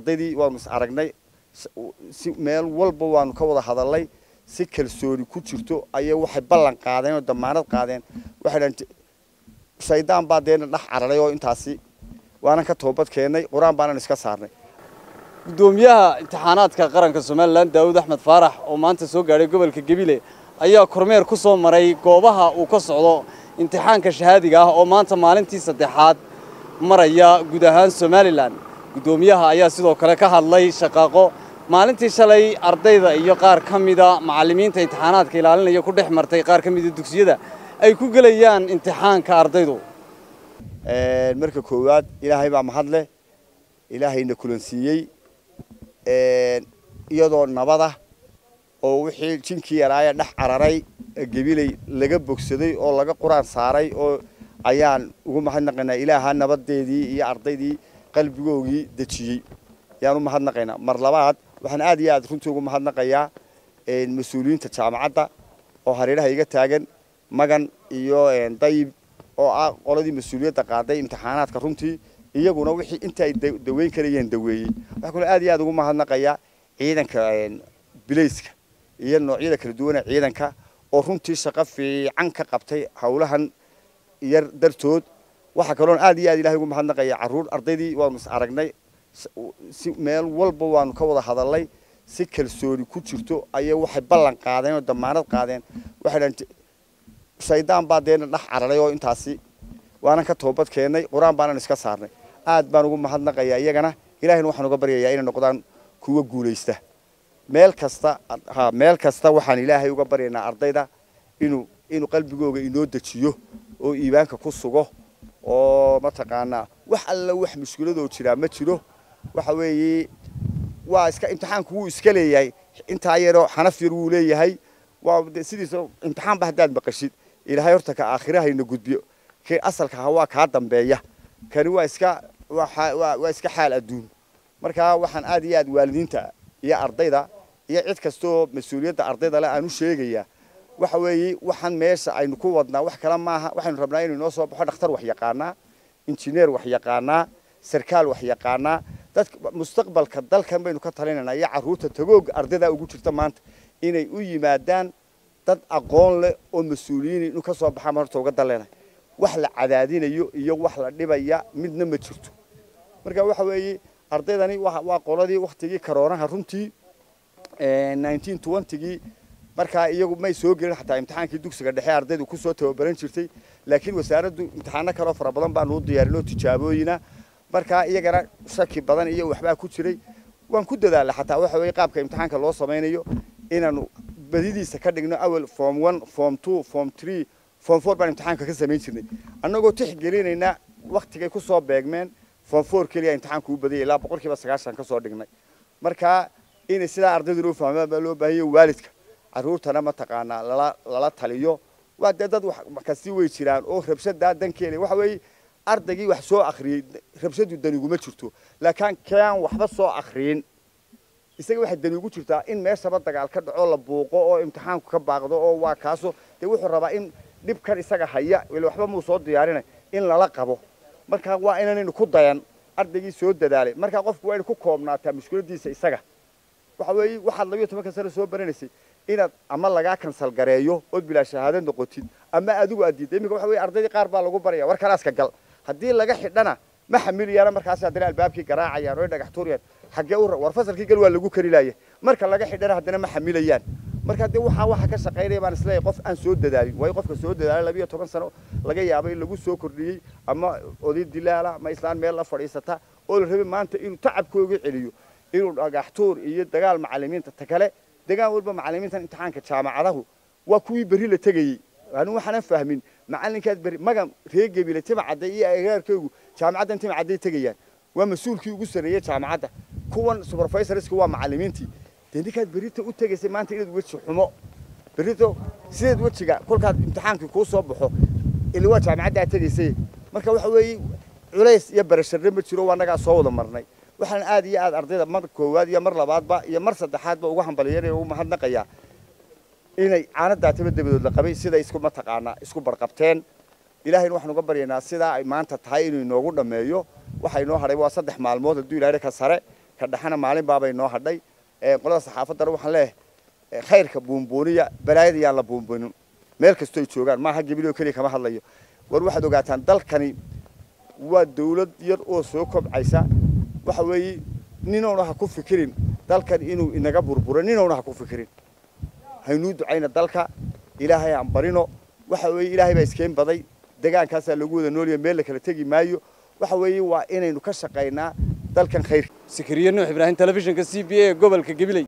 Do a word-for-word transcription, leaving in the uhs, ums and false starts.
ardaydii waanu is aragnay si meel walba waanu ka wada hadalay si kalsooni ku jirto ayay waxay ballan qaadeen oo damaanad qaadeen waxay dhan shaydaan baa deena dhax cararay oo intaasi waana ka toobad keenay quraan baanan iska saarnay gudoomiyaha imtixaanaadka qaranka Soomaaliland Daawud Axmed Faarax oo maanta soo gaaray gobolka Gabiley ayaa kormeer ku soo maray goobaha uu ka socdo imtixaanka shahaadiga ah oo maanta maalintii saddexaad maraya guud ahaan Soomaaliland gudoomiyaha ayaa sidoo kale ka hadlay shaqaqo maalintii shalay ardayda iyo qaar kamida macallimiinta imtixaanaadka ilaalinaya ku dhex martay qaar kamida dugsiyada ay ku galayaan imtixaanka ardaydu ee marka koowaad Ilaahay baa mahad leh Ilaahayna kulansiiyay ee iyadoo nabada oo wixii jinkii yaraaya dhax cararay Gabiley laga bogsaday oo laga quraan saaray oo ayaan ugu mahadnaqaynaa Ilaaha nabadeedii iyo ardaydii qalbigoogii dajiyay yaanu mahadnaqaynaa mar labaad waxaan aad iyo aad runtii ugu mahadnaqayaa ee mas'uuliyiinta jaamacadda oo hareeraha iga taagan magan iyo dayib oo ah qoladii mas'uuliyadda qaaday imtixaanaadka runtii iyaguna wixii inta ay daweyn karayeen daweeyay waxa kale aad iyo aad ugu mahadnaqayaa ciidanka bilayska iyo noocyada kala duwan ee ciidanka oo runtii shaqo fiican ka qabtay hawlahan yar dartood waxa kale oo aad iyo aad Ilaahay ugu mahadnaqayaa caruur ardaydii waanu is aragnay si meel walba waanu ka wada hadalay si kalsooni ku jirto ayay waxay ballan qaadeen oo damaanad qaadeen waxay dhan shaydaan baa deena dhax cararay oo intaasi waana ka toobad keenay quraan baanan iska saarnay aad baan ugu mahadnaqayaa iyagana Ilaahayna waxaan uga baryayaa inay noqdaan kuwa guuleysta meel kasta ha meel kasta waxaan Ilaahay uga baryaynaa ardayda inuu inuu qalbigooga inoo dajiyo oo iibaanka ku sugo oo ma taqaana wax alla wax mushkiladoo jira ma jiro waxa weeye waa iska imtixaanku uu iska leeyahay inta yaro xanaf yar uu leeyahay waa sidiisa imtixaan ba hadaad maqashid Ilaahay horta ka aakhiraha ina gudbiyo ka asalka waa ka dambeeya kani waa iska waa iska xaal adduun marka waxaan aad iyo aad waalidiinta iyo ardayda iyo cid kasto mas'uuliyadda ardayda la aanu sheegaya waxa weeye waxaan meesha aynu ku wadnaa wax kala maaha waxaanu rabnaa inuu noo soo baxo dhakhtar wax yaqaana injineer wax yaqaana sarkaal wax yaqaana dad mustaqbalka dalkan baynu ka talinaynaa iyo caruurta tagoog ardayda ugu jirta maanta inay u yimaadaan dad aqoon leh oo mas'uuliyiin inuu ka soo baxaan horta uga daleenay wax la cadaadinayo iyo wax la dhibaya midna ma jirto marka waxa weeye ardaydani waa qoladii waqtigii corona runtii ee nineteen twenty marka iyagu may soo gelin xataa imtixaankii dugsiga dhexe ardaydu ku soo tababaran jirtay laakiin wasaaraddu imtixaano kale fara badan baan u diyaarinay tijaabooyina marka iyagana shaki badan iyo waxba ku jiray waan ku dadaalay xataa waxa weeye qaabka imtixaanka loo sameeyo inaanu badidiisa ka dhigno awal form one form two form three form four baan imtixaanka ka sameyn jirnay annagoo tixgelinayna waqtigay ku soo beegmeen form four kaliya imtixaanku u badiyay ilaa boqolkiiba sagaashan ka soo dhignay marka in sida ardaydu u fahmaan baa loo baahan yahay waalidka caruurtana ma taqaana lala lala taliyo waa dad wax ka sii way jiraan oo rabshada dankeena waxa weey ardaygii wax soo akhriyay rabshadu danigu ma jirto laakiin keen waxba soo akhriin isaga waxa danigu jirtaa in meeshaba dagaal ka dhaco la buuqo oo imtixaanku ka baaqdo oo waa kaaso de wuxuu rabaa in dibkan isaga haya wali waxba muu soo diyaarinay in lala qabo marka waa inaan ku dayan ardaygii soo dadaalay marka qofku waa in ku koobnaataa mushkiladiisa isaga waxa weey waxa labiyo toban sano soo baranaysay inaad ama laga kansal gareeyo oo bila shahaadad noqotid ama adigu adiiday imika waxa weey ardaydii qaar baa lagu baraya war kalaaska gal hadii laga xidhana ma xamiliyana markaas hadana albaabkii garaacayaan oo dhagax tuuriyaan xagee war fasalkii gal waa lagu kari laayay marka laga xidhana hadana ma xamilayaan marka hadii waxa waxa ka shaqeynay baan isleeyahay qof aan soo dadaalin way qofka soo dadaalay labiyo toban sano laga yaabay lagu soo kordhiyay ama oday dilaala ma islaan meel la fadhiisata oo la rabay maanta inuu tacabkooga celiyo inuu dhagax tuur iyo dagaal macallimiinta ta kale degaan walba macallimiinta imtixaanka jaamacadahu waa kuwii bari la tagayay aanu waxaan fahmin macallinkaad bari magan reer Gabiley timacada iyo agagaarkoogu jaamacadda timacada tagayaan waa mas'uulkii ugu sareeyay jaamacadda kuwan supervisorska waa macallimiintii dadkaad barita u tagaysay maanta inaad weji xumo barito sideed wejiga kolkaad imtixaankii ku soo baxo ilaa waa jaamacadda tagaysay marka waxa weey culays iyo barashada ma jiro waa naga soo wada marnay waxaan aad iyo aad ardayda mar koowaad iyo mar labaadba iyo mar saddexaadba ugu hambalyeeyay oo mahadnaqaya inay aanada tabadeedood la qabay sida isku ma taqaana isku barqabteen Ilaahay waxaan uga baryaynaa sida ay maanta tahay inuu inoogu dhameeyo waxa inoo haray waa saddex maalmood haduu Ilaahay ka sare كدحنا مالين بابا إنه هردي قلنا صحافة دروح له خير كبومبونية بلايد يلا بومبون ملك استويتشوجان ما حد جبليه كلي كما حليه والواحد وقعتان دل كني والدولة يرقص سوكب عيسى وحوي نينا وراح كوف فكرين دل كان إنه إن جبر برا نينا وراح كوف فكرين هينود عين الدل كا إلهي عم برينه وحوي إلهي بيسكين بدي دجان كاسة لجود النولي ملك اللي تجي مايو وحوي وإن إنه كشقينا دل كان خير سكرية نوح إبراهيم تلفزيون كسي بي قبل كجبلي